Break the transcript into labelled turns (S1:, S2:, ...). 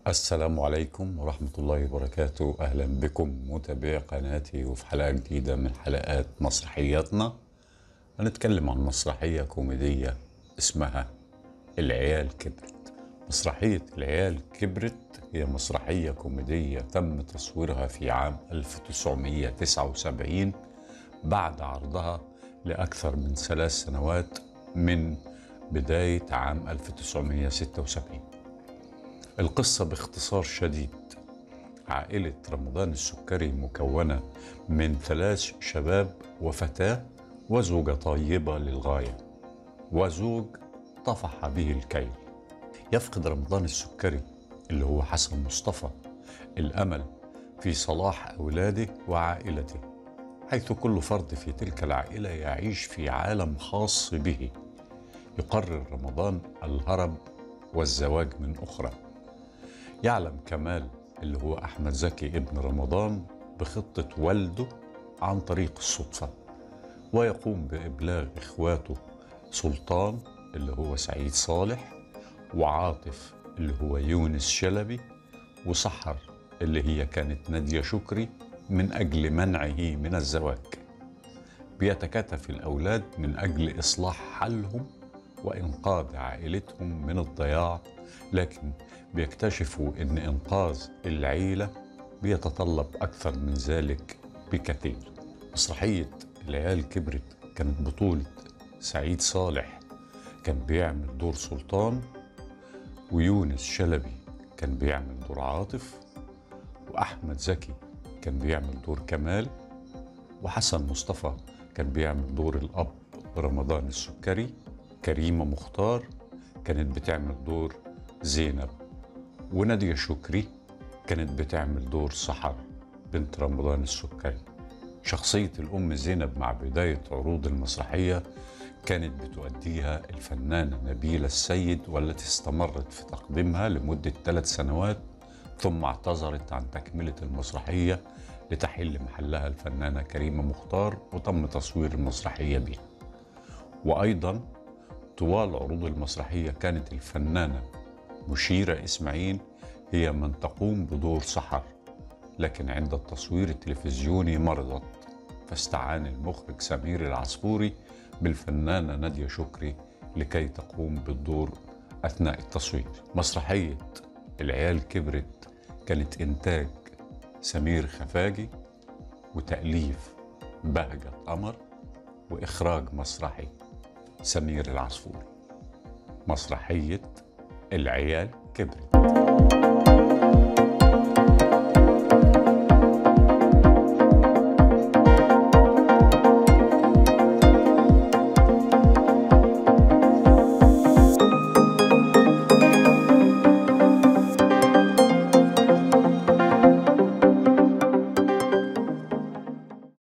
S1: السلام عليكم ورحمة الله وبركاته. أهلا بكم متابعي قناتي وفي حلقة جديدة من حلقات مسرحياتنا. هنتكلم عن مسرحية كوميدية اسمها العيال كبرت. مسرحية العيال كبرت هي مسرحية كوميدية تم تصويرها في عام 1979 بعد عرضها لأكثر من 3 سنوات من بداية عام 1976. القصة باختصار شديد: عائلة رمضان السكري مكونة من 3 شباب وفتاة وزوجة طيبة للغاية وزوج طفح به الكيل. يفقد رمضان السكري اللي هو حسن مصطفى الأمل في صلاح أولاده وعائلته، حيث كل فرد في تلك العائلة يعيش في عالم خاص به. يقرر رمضان الهرب والزواج من أخرى. يعلم كمال اللي هو أحمد زكي ابن رمضان بخطة والده عن طريق الصدفة، ويقوم بإبلاغ إخواته سلطان اللي هو سعيد صالح، وعاطف اللي هو يونس شلبي، وسحر اللي هي كانت نادية شكري، من أجل منعه من الزواج. بيتكاتف الأولاد من أجل إصلاح حالهم وإنقاذ عائلتهم من الضياع، لكن بيكتشفوا إن إنقاذ العيلة بيتطلب أكثر من ذلك بكثير. مسرحية العيال كبرت كانت بطولة سعيد صالح كان بيعمل دور سلطان، ويونس شلبي كان بيعمل دور عاطف، وأحمد زكي كان بيعمل دور كمال، وحسن مصطفى كان بيعمل دور الأب رمضان السكري. كريمة مختار كانت بتعمل دور زينب، ونادية شكري كانت بتعمل دور سحر بنت رمضان السكري. شخصية الأم زينب مع بداية عروض المسرحية كانت بتؤديها الفنانة نبيلة السيد، والتي استمرت في تقديمها لمدة 3 سنوات، ثم اعتذرت عن تكملة المسرحية لتحل محلها الفنانة كريمة مختار، وتم تصوير المسرحية بها. وأيضا طوال عروض المسرحية كانت الفنانة مشيرة إسماعيل هي من تقوم بدور سحر، لكن عند التصوير التلفزيوني مرضت، فاستعان المخرج سمير العصفوري بالفنانة نادية شكري لكي تقوم بالدور أثناء التصوير. مسرحية العيال كبرت كانت إنتاج سمير خفاجي، وتأليف بهجة قمر، وإخراج مسرحي سمير العصفوري. مسرحية العيال كبرت.